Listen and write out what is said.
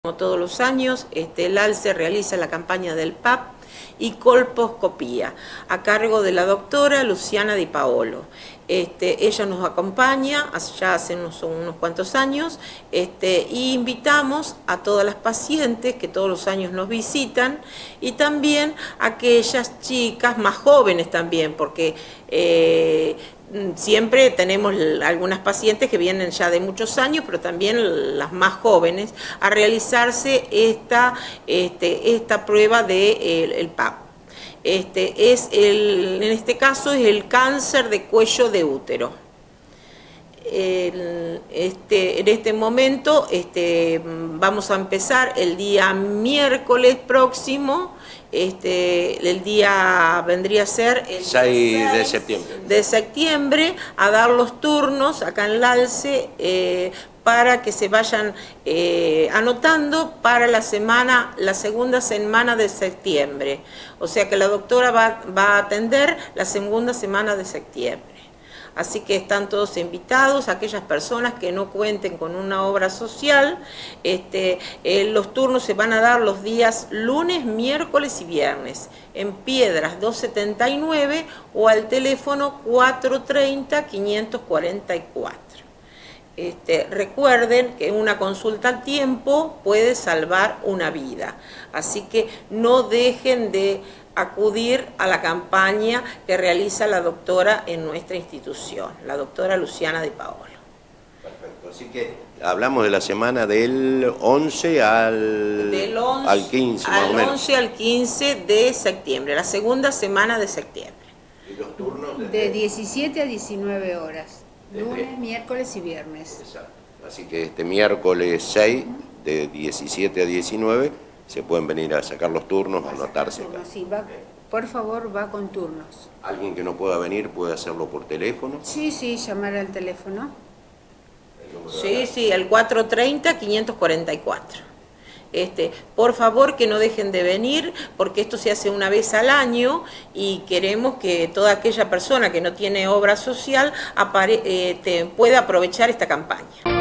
Como todos los años, el ALCE realiza la campaña del PAP y colposcopía, a cargo de la doctora Luciana Di Paolo. Ella nos acompaña ya hace unos cuantos años y invitamos a todas las pacientes que todos los años nos visitan y también a aquellas chicas más jóvenes también, porque siempre tenemos algunas pacientes que vienen ya de muchos años, pero también las más jóvenes, a realizarse esta prueba del PAP. En este caso es el cáncer de cuello de útero. En este momento vamos a empezar el día miércoles próximo. El día vendría a ser el 6 de septiembre. De septiembre, a dar los turnos acá en el ALCE para que se vayan anotando para la segunda semana de septiembre. O sea que la doctora va a atender la segunda semana de septiembre. Así que están todos invitados, aquellas personas que no cuenten con una obra social. Los turnos se van a dar los días lunes, miércoles y viernes, en Piedras 279 o al teléfono 430-544. Recuerden que una consulta al tiempo puede salvar una vida, así que no dejen de acudir a la campaña que realiza la doctora en nuestra institución, la doctora Luciana Di Paolo. Perfecto, así que hablamos de la semana del 11 al 15, más o menos. Al 11 al 15 de septiembre, la segunda semana de septiembre. ¿Y los turnos? De 17 a 19 horas, lunes, miércoles y viernes. Exacto. Así que este miércoles 6, de 17 a 19, se pueden venir a sacar los turnos, a anotarse acá. Sí, por favor, va con turnos. ¿Alguien que no pueda venir puede hacerlo por teléfono? Sí, llamar al teléfono. Sí, el 430-544. Por favor que no dejen de venir, porque esto se hace una vez al año y queremos que toda aquella persona que no tiene obra social pueda aprovechar esta campaña.